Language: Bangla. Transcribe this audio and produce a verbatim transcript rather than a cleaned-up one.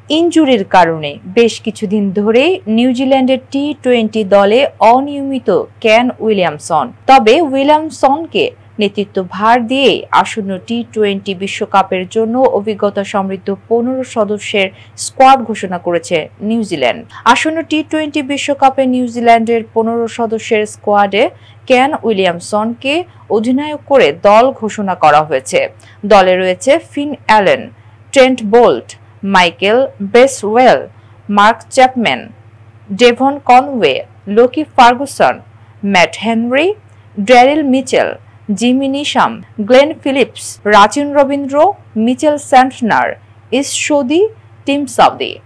ইনজুরির কারণে বেশ কিছুদিন ধরে নিউজিল্যান্ডের টি টোয়েন্টি দলে অনিয়মিত কেন উইলিয়ামসন। তবে উইলিয়ামসনকে নেতৃত্বভার দিয়ে আসন্ন টি টোয়েন্টি বিশ্বকাপের জন্য অভিজ্ঞতা সমৃদ্ধ পনেরো সদস্যের স্কোয়াড ঘোষণা করেছে নিউজিল্যান্ড। আসন্ন টি টোয়েন্টি বিশ্বকাপে নিউজিল্যান্ডের পনেরো সদস্যের স্কোয়াডে কেন উইলিয়ামসনকে অধিনায়ক করে দল ঘোষণা করা হয়েছে। দলে রয়েছে Finn Allen, Trent Boult, Michael Bracewell, Mark Chapman, Devon Conway, Lockie Ferguson, Matt Henry, Daryl Mitchell, Jimmy Neesham, Glenn Phillips, Rachin Ravindra, Mitchell Santner, Ish Sodhi, Tim Southee.